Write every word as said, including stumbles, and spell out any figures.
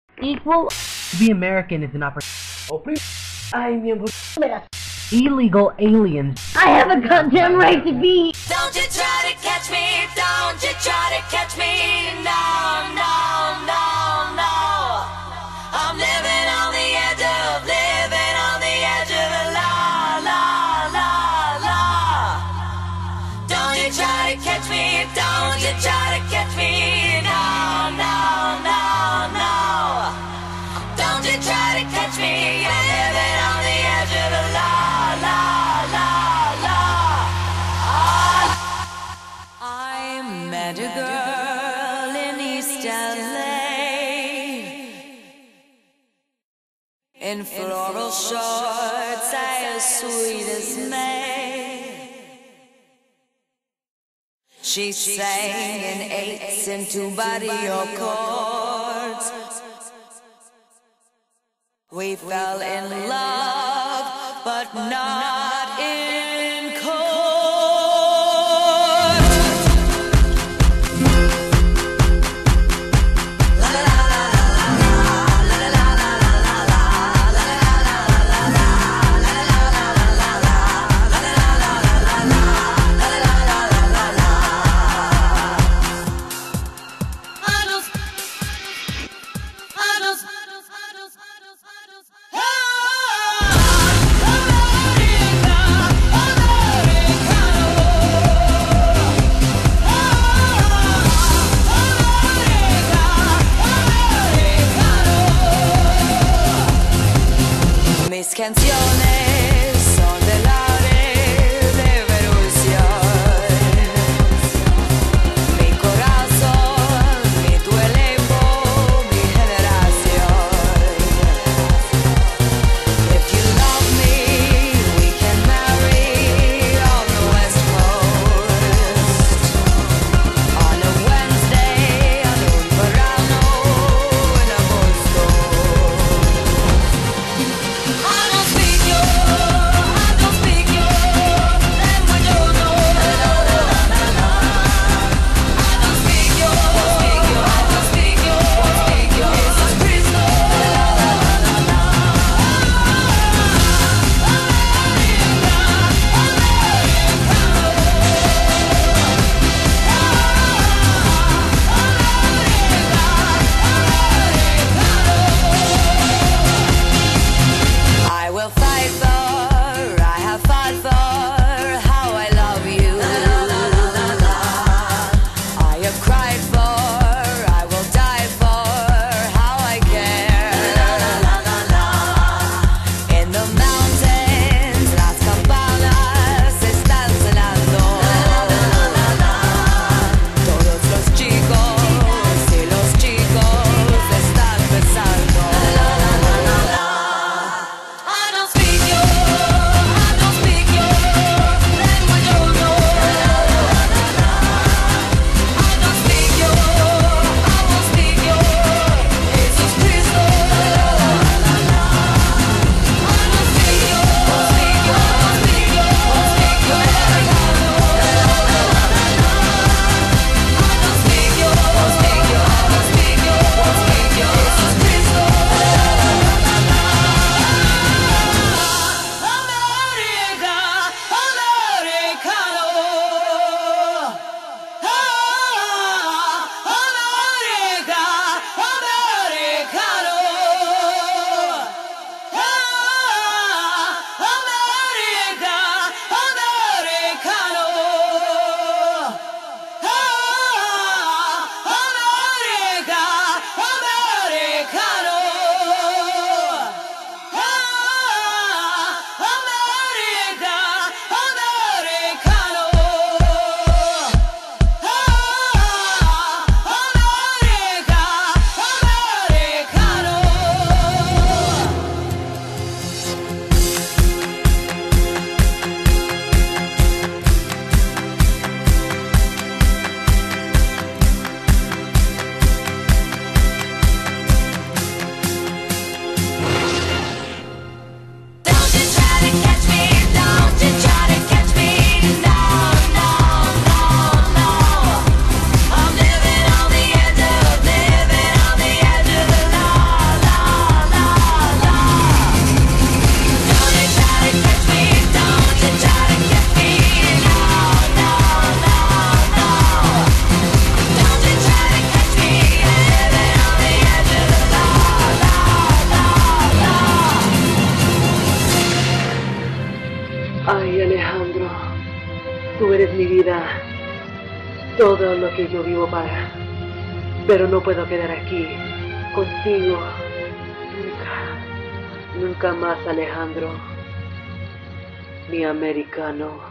Equal. To be American is an opportunity. Ay, miembro. Illegal aliens. I have a goddamn right to be. Don't you try to catch me, don't you try to catch me, no, no, no, no. I'm living on the edge of, living on the edge of a la, la, la, la. Don't you try to catch me, don't you try to catch me, no, no, no, no. Don't you try to catch me, I'm living on the edge of a la, la, la, la. I met a girl in East L A in floral shorts, as sweet as May. She sang in eights and two barrio chords. We fell in love, but not in court. Mis canciones son del aire de Verusión. Mi corazón, mi duelevo, mi generación. If you love me, we can marry on the West Coast. On a Wednesday, on un verano en agosto. I don't speak your Ay, Alejandro, tú eres mi vida, todo lo que yo vivo para. Pero no puedo quedar aquí, contigo, nunca, nunca más, Alejandro, mi americano.